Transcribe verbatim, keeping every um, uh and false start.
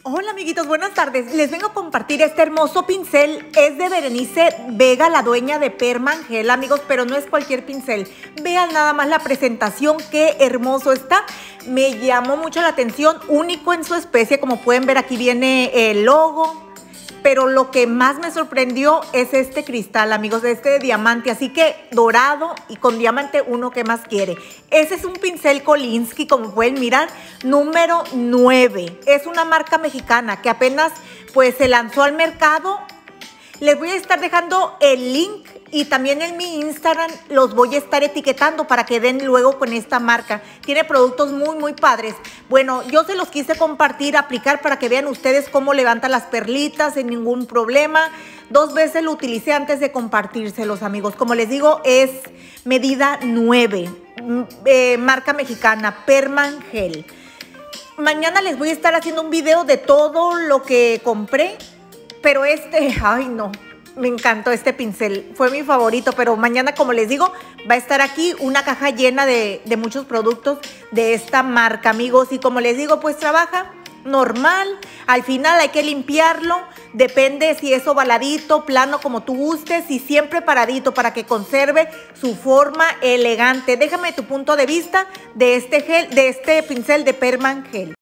Hola amiguitos, buenas tardes. Les vengo a compartir este hermoso pincel. Es de Berenice Vega, la dueña de Permangel, amigos, pero no es cualquier pincel. Vean nada más la presentación, qué hermoso está. Me llamó mucho la atención, único en su especie. Como pueden ver, aquí viene el logo. Pero lo que más me sorprendió es este cristal, amigos, de este diamante. Así que dorado y con diamante, uno que más quiere. Ese es un pincel Kolinsky, como pueden mirar, número nueve. Es una marca mexicana que apenas pues se lanzó al mercado. Les voy a estar dejando el link y también en mi Instagram los voy a estar etiquetando para que den luego con esta marca. Tiene productos muy, muy padres. Bueno, yo se los quise compartir, aplicar para que vean ustedes cómo levanta las perlitas sin ningún problema. Dos veces lo utilicé antes de compartírselos, amigos. Como les digo, es medida nueve, eh, marca mexicana, Permangel. Mañana les voy a estar haciendo un video de todo lo que compré. Pero este, ay no, me encantó este pincel, fue mi favorito. Pero mañana, como les digo, va a estar aquí una caja llena de, de muchos productos de esta marca, amigos. Y como les digo, pues trabaja normal. Al final hay que limpiarlo, depende si es ovaladito, plano, como tú gustes. Y siempre paradito para que conserve su forma elegante. Déjame tu punto de vista de este gel, de este pincel de Permangel.